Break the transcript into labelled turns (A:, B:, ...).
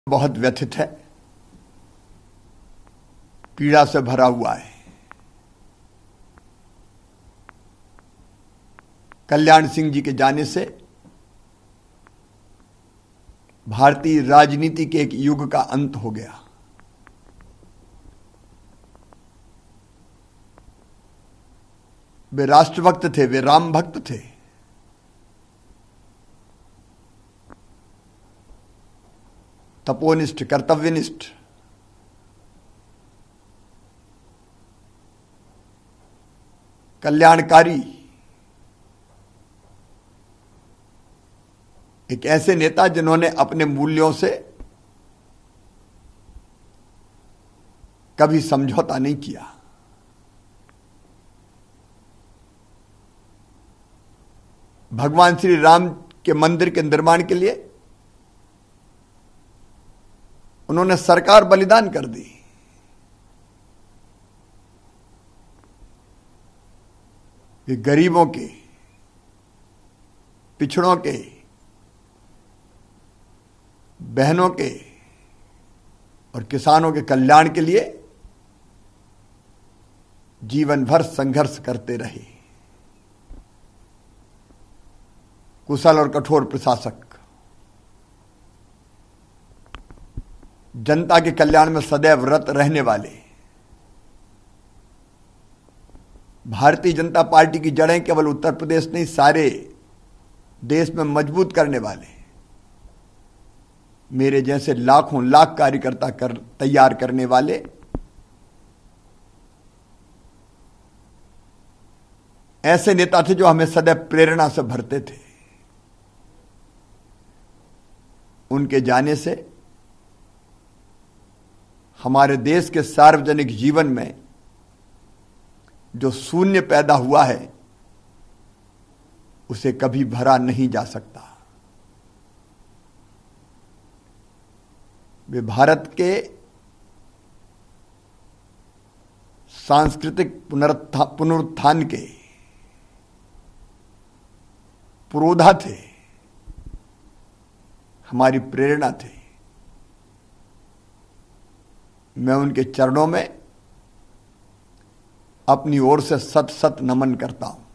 A: बहुत व्यथित है, पीड़ा से भरा हुआ है। कल्याण सिंह जी के जाने से भारतीय राजनीति के एक युग का अंत हो गया। वे राष्ट्रभक्त थे, वे राम भक्त थे। तपोनिष्ठ, कर्तव्यनिष्ठ, कल्याणकारी, एक ऐसे नेता जिन्होंने अपने मूल्यों से कभी समझौता नहीं किया। भगवान श्री राम के मंदिर के निर्माण के लिए उन्होंने सरकार बलिदान कर दी। ये गरीबों के, पिछड़ों के, बहनों के और किसानों के कल्याण के लिए जीवन भर संघर्ष करते रहे। कुशल और कठोर प्रशासक, जनता के कल्याण में सदैव रत रहने वाले, भारतीय जनता पार्टी की जड़ें केवल उत्तर प्रदेश नहीं सारे देश में मजबूत करने वाले, मेरे जैसे लाखों लाख कार्यकर्ता तैयार करने वाले, ऐसे नेता थे जो हमें सदैव प्रेरणा से भरते थे। उनके जाने से हमारे देश के सार्वजनिक जीवन में जो शून्य पैदा हुआ है उसे कभी भरा नहीं जा सकता। वे भारत के सांस्कृतिक पुनरुत्थान के पुरोधा थे, हमारी प्रेरणा थे। मैं उनके चरणों में अपनी ओर से सत सत नमन करता हूं।